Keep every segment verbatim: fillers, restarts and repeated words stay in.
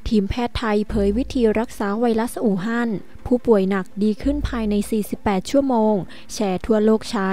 ทีมแพทย์ไทยเผยวิธีรักษาไวรัสอู่ฮั่นผู้ป่วยหนักดีขึ้นภายใน สี่สิบแปด ชั่วโมงแชร์ทั่วโลกใช้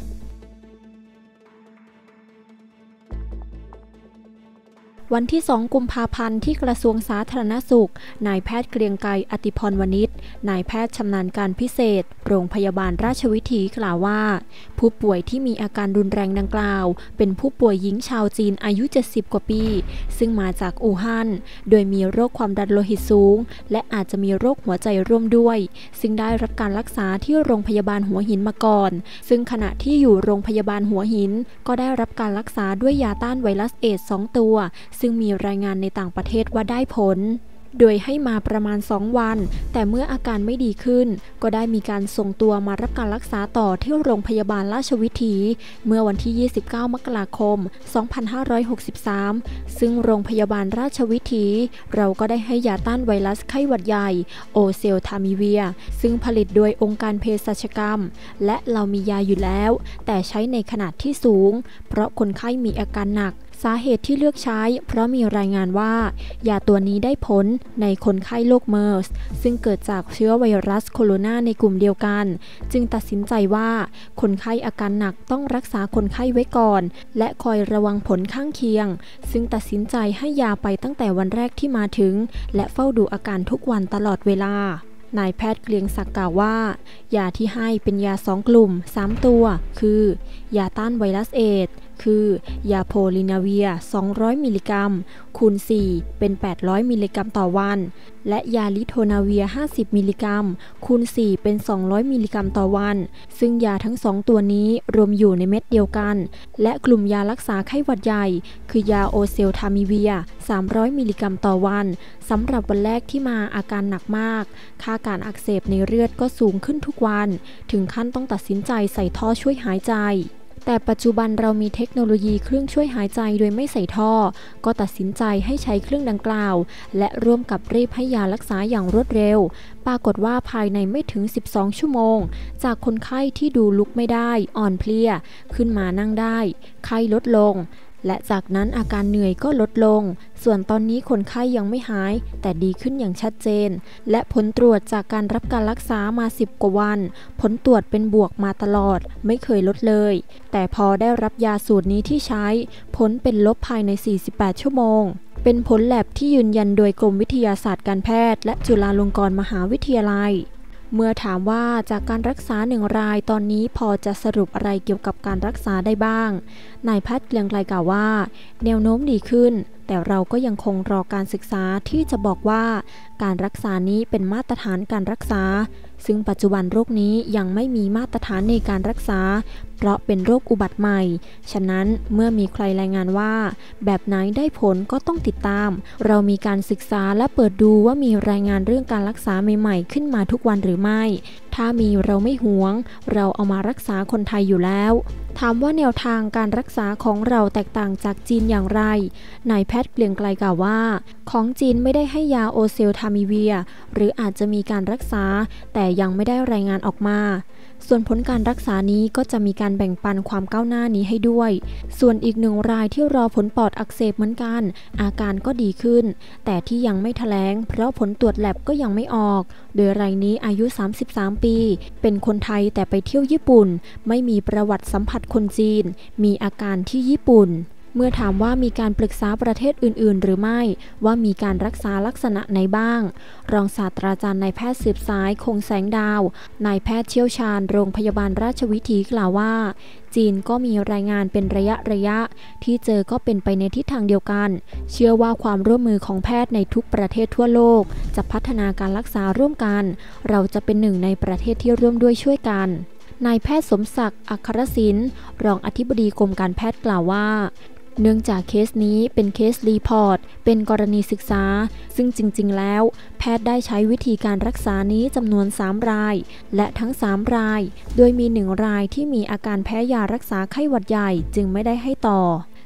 วันที่ สอง กุมภาพันธ์ที่กระทรวงสาธารณสุขนายแพทย์เกรียงไกรอติพรวณิชนายแพทย์ชำนาญการพิเศษโรงพยาบาลราชวิถีกล่าวว่าผู้ป่วยที่มีอาการรุนแรงดังกล่าวเป็นผู้ป่วยหญิงชาวจีนอายุเจ็ดสิบกว่าปีซึ่งมาจากอู่ฮั่นโดยมีโรคความดันโลหิตสูงและอาจจะมีโรคหัวใจร่วมด้วยซึ่งได้รับการรักษาที่โรงพยาบาลหัวหินมาก่อนซึ่งขณะที่อยู่โรงพยาบาลหัวหินก็ได้รับการรักษาด้วยยาต้านไวรัสเอดส์ สอง ตัวซึ่งมีรายงานในต่างประเทศว่าได้ผลโดยให้มาประมาณสองวันแต่เมื่ออาการไม่ดีขึ้นก็ได้มีการส่งตัวมารับการรักษาต่อที่โรงพยาบาลราชวิถีเมื่อวันที่ ยี่สิบเก้า มกราคม สองพันห้าร้อยหกสิบสาม ซึ่งโรงพยาบาลราชวิถีเราก็ได้ให้ยาต้านไวรัสไข้หวัดใหญ่โอเซลทามิเวียซึ่งผลิตโดยองค์การเภสัชกรรมและเรามียาอยู่แล้วแต่ใช้ในขนาดที่สูงเพราะคนไข้มีอาการหนักสาเหตุที่เลือกใช้เพราะมีรายงานว่ายาตัวนี้ได้ผลในคนไข้โรคเมอร์สซึ่งเกิดจากเชื้อไวรัสโคโรนาในกลุ่มเดียวกันจึงตัดสินใจว่าคนไข้อาการหนักต้องรักษาคนไข้ไว้ก่อนและคอยระวังผลข้างเคียงซึ่งตัดสินใจให้ยาไปตั้งแต่วันแรกที่มาถึงและเฝ้าดูอาการทุกวันตลอดเวลานายแพทย์เกรียงศักดิ์กล่าวว่ายาที่ให้เป็นยาสองกลุ่มสามตัวคือยาต้านไวรัสเอดส์คือยาโพลินาเวียสองร้อยมิลลิกรัมคูณสี่เป็นแปดร้อยมิลลิกรัมต่อวันและยาลิโทนาเวียห้าสิบมิลลิกรัมคูณสี่เป็นสองร้อยมิลลิกรัมต่อวันซึ่งยาทั้งสองตัวนี้รวมอยู่ในเม็ดเดียวกันและกลุ่มยารักษาไข้หวัดใหญ่คือยาโอเซลทามิเวียสามร้อยมิลลิกรัมต่อวันสำหรับวันแรกที่มาอาการหนักมากค่าการอักเสบในเลือดก็สูงขึ้นทุกวันถึงขั้นต้องตัดสินใจใส่ท่อช่วยหายใจแต่ปัจจุบันเรามีเทคโนโลยีเครื่องช่วยหายใจโดยไม่ใส่ท่อก็ตัดสินใจให้ใช้เครื่องดังกล่าวและร่วมกับรีบให้ยารักษาอย่างรวดเร็วปรากฏว่าภายในไม่ถึงสิบสองชั่วโมงจากคนไข้ที่ดูลุกไม่ได้อ่อนเพลียขึ้นมานั่งได้ไข้ลดลงและจากนั้นอาการเหนื่อยก็ลดลงส่วนตอนนี้คนไข้ยังไม่หายแต่ดีขึ้นอย่างชัดเจนและผลตรวจจากการรับการรักษามาสิบกว่าวันผลตรวจเป็นบวกมาตลอดไม่เคยลดเลยแต่พอได้รับยาสูตรนี้ที่ใช้ผลเป็นลบภายในสี่สิบแปดชั่วโมงเป็นผลแลบที่ยืนยันโดยกรมวิทยาศาสตร์การแพทย์และจุฬาลงกรณ์มหาวิทยาลัยเมื่อถามว่าจากการรักษาหนึ่งรายตอนนี้พอจะสรุปอะไรเกี่ยวกับการรักษาได้บ้างนายแพทย์เกรียงไกรกล่าวว่าแนวโน้มดีขึ้นแต่เราก็ยังคงรอการศึกษาที่จะบอกว่าการรักษานี้เป็นมาตรฐานการรักษาซึ่งปัจจุบันโรคนี้ยังไม่มีมาตรฐานในการรักษาเพราะเป็นโรคอุบัติใหม่ฉะนั้นเมื่อมีใครรายงานว่าแบบไหนได้ผลก็ต้องติดตามเรามีการศึกษาและเปิดดูว่ามีรายงานเรื่องการรักษาใหม่ๆขึ้นมาทุกวันหรือไม่ถ้ามีเราไม่หวงเราเอามารักษาคนไทยอยู่แล้วถามว่าแนวทางการรักษาของเราแตกต่างจากจีนอย่างไรนายแพทย์เกรียงไกรกล่าวว่าของจีนไม่ได้ให้ยาโอเซลทามิเวียหรืออาจจะมีการรักษาแต่ยังไม่ได้รายงานออกมาส่วนผลการรักษานี้ก็จะมีการแบ่งปันความก้าวหน้านี้ให้ด้วยส่วนอีกหนึ่งรายที่รอผลปอดอักเสบเหมือนกันอาการก็ดีขึ้นแต่ที่ยังไม่แถลงเพราะผลตรวจแลบก็ยังไม่ออกโดยรายนี้อายุสามสิบสามปีเป็นคนไทยแต่ไปเที่ยวญี่ปุ่นไม่มีประวัติสัมผัสคนจีนมีอาการที่ญี่ปุ่นเมื่อถามว่ามีการปรึกษาประเทศอื่นๆหรือไม่ว่ามีการรักษาลักษณะไหนบ้างรองศาสตราจารย์นายแพทย์สืบสายคงแสงดาวนายแพทย์เชี่ยวชาญโรงพยาบาลราชวิถีกล่าวว่าจีนก็มีรายงานเป็นระยะระยะที่เจอก็เป็นไปในทิศทางเดียวกันเชื่อว่าความร่วมมือของแพทย์ในทุกประเทศทั่วโลกจะพัฒนาการรักษาร่วมกันเราจะเป็นหนึ่งในประเทศที่ร่วมด้วยช่วยกันนายแพทย์สมศักดิ์อัครศิลป์รองอธิบดีกรมการแพทย์กล่าวว่าเนื่องจากเคสนี้เป็นเคสรีพอร์ตเป็นกรณีศึกษาซึ่งจริงๆแล้วแพทย์ได้ใช้วิธีการรักษานี้จำนวนสามรายและทั้งสามรายโดยมีหนึ่งรายที่มีอาการแพ้ยารักษาไข้หวัดใหญ่จึงไม่ได้ให้ต่อ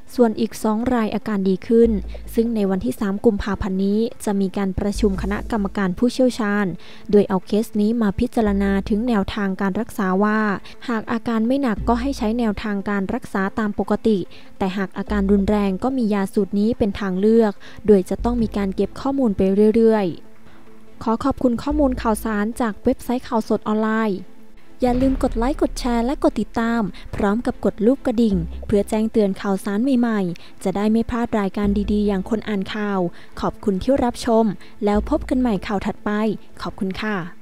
ส่วนอีกสองรายอาการดีขึ้นซึ่งในวันที่สามกุมภาพันธ์นี้จะมีการประชุมคณะกรรมการผู้เชี่ยวชาญโดยเอาเคสนี้มาพิจารณาถึงแนวทางการรักษาว่าหากอาการไม่หนักก็ให้ใช้แนวทางการรักษาตามปกติแต่หากอาการรุนแรงก็มียาสูตรนี้เป็นทางเลือกโดยจะต้องมีการเก็บข้อมูลไปเรื่อยๆขอขอบคุณข้อมูลข่าวสารจากเว็บไซต์ข่าวสดออนไลน์อย่าลืมกดไลค์กดแชร์และกดติดตามพร้อมกับกดรูปกระดิ่งเพื่อแจ้งเตือนข่าวสารใหม่ๆจะได้ไม่พลาดรายการดีๆอย่างคนอ่านข่าวขอบคุณที่รับชมแล้วพบกันใหม่ข่าวถัดไปขอบคุณค่ะ